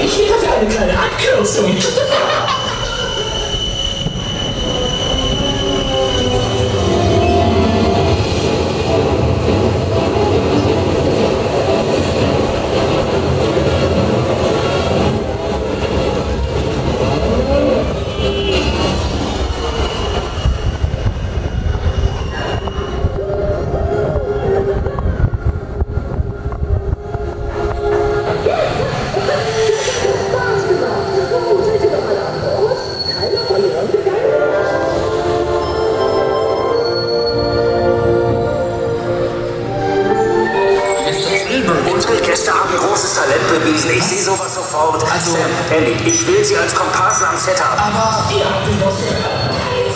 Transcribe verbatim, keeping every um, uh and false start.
Ich wäre für eine kleine Abkürzung. Ich sehe sowas sofort. Also, Sam, Andy, ich will Sie als Komparsen am Set haben. Aber ihr habt mich doch gehört.